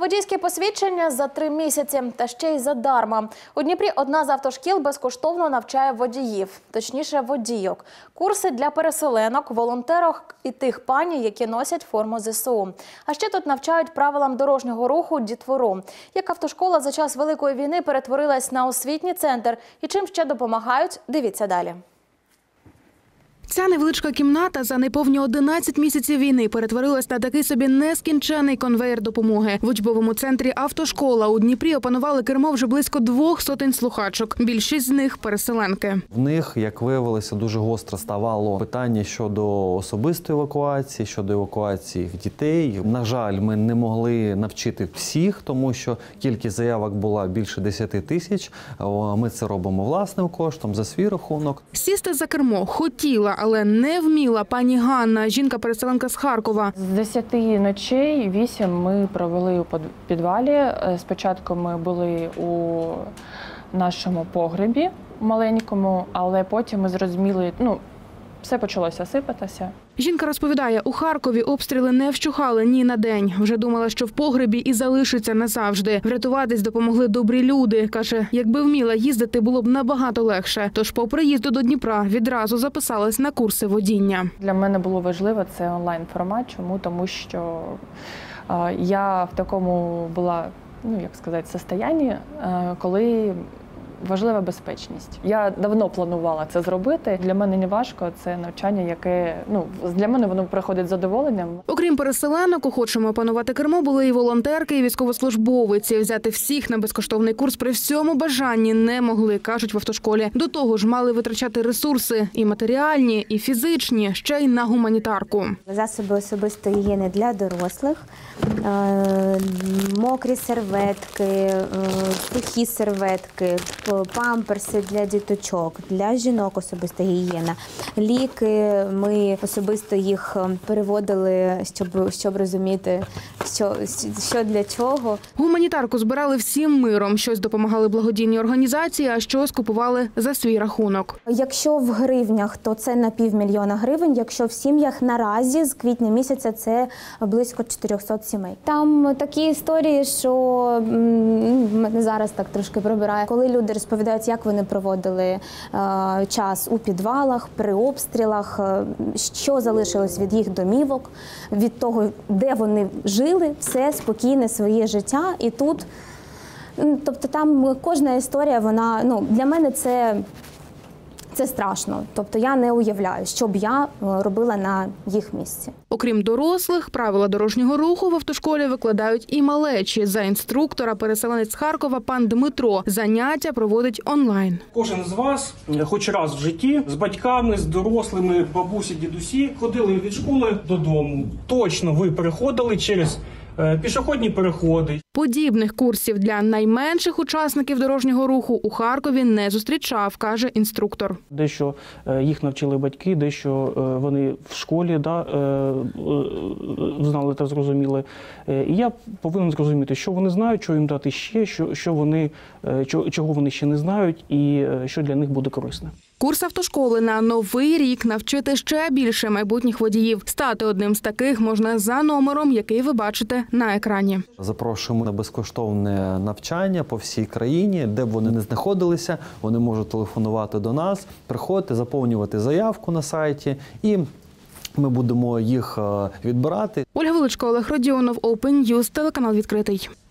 Водійське посвідчення за 3 місяці, та ще й задарма. У Дніпрі одна з автошкіл безкоштовно навчає водіїв, точніше водійок. Курси для переселенок, волонтерок і тих пані, які носять форму ЗСУ. А ще тут навчають правилам дорожнього руху дітвору. Як автошкола за час Великої війни перетворилась на освітній центр і чим ще допомагають, дивіться далі. Ця невеличка кімната за неповні 11 місяців війни перетворилась на такий собі нескінчений конвеєр допомоги. В учбовому центрі «Автошкола» у Дніпрі опанували кермо вже близько 200 слухачок. Більшість з них – переселенки. В них, як виявилося, дуже гостро ставало питання щодо особистої евакуації, щодо евакуації їх дітей. На жаль, ми не могли навчити всіх, тому що кількість заявок була більше 10 тисяч. Ми це робимо власним коштом, за свій рахунок. Сісти за кермо хотіла, але не вміла пані Ганна, жінка-переселенка з Харкова. З 10 ночей 8 ми провели у підвалі. Спочатку ми були у нашому погребі маленькому, але потім ми зрозуміли, все почалося сипатися. Жінка розповідає, у Харкові обстріли не вщухали ні на день. Вже думала, що в погребі і залишиться назавжди. Врятуватись допомогли добрі люди. Каже, якби вміла їздити, було б набагато легше. Тож по приїзду до Дніпра відразу записалась на курси водіння. Для мене було важливо це онлайн-формат. Чому? Тому що я в такому була, состоянні, коли важлива безпечність. Я давно планувала це зробити. Для мене не важко, це навчання, яке, для мене воно приходить з задоволенням. Окрім переселенок, охочими опанувати кермо були і волонтерки, і військовослужбовиці. Взяти всіх на безкоштовний курс при всьому бажанні не могли, кажуть в автошколі. До того ж, мали витрачати ресурси і матеріальні, і фізичні, ще й на гуманітарку. Засоби особистої гігієни для дорослих, мокрі серветки, сухі серветки, памперси для діточок, для жінок особиста гігієна. Ліки, ми особисто їх переводили, щоб розуміти, що для чого. Гуманітарку збирали всім миром. Щось допомагали благодійні організації, а щось купували за свій рахунок. Якщо в гривнях, то це на 500 000 гривень. Якщо в сім'ях наразі з квітня місяця це близько 400 сімей. Там такі історії, що мене зараз так трошки пробирає. Коли люди розповідають, як вони проводили час у підвалах, при обстрілах, що залишилось від їх домівок, від того, де вони жили, все спокійне своє життя. І тут, тобто там кожна історія, вона, для мене це страшно. Тобто я не уявляю, що б я робила на їх місці. Окрім дорослих, правила дорожнього руху в автошколі викладають і малечі. За інструктора переселенець з Харкова пан Дмитро заняття проводить онлайн. Кожен з вас хоч раз в житті з батьками, з дорослими, бабусі, дідусі ходили від школи додому. Точно ви переходили через пішохідні переходи. Подібних курсів для найменших учасників дорожнього руху у Харкові не зустрічав, каже інструктор. Дещо їх навчили батьки, дещо вони в школі знали та зрозуміли. І я повинен зрозуміти, що вони знають, що їм дати ще, чого вони ще не знають і що для них буде корисне. Курс автошколи на новий рік навчити ще більше майбутніх водіїв. Стати одним з таких можна за номером, який ви бачите на екрані. Запрошуємо на безкоштовне навчання по всій країні, де б вони не знаходилися, вони можуть телефонувати до нас, приходити, заповнювати заявку на сайті і ми будемо їх відбирати. Ольга Величко, Олег Родіонов, Open News, телеканал «Відкритий».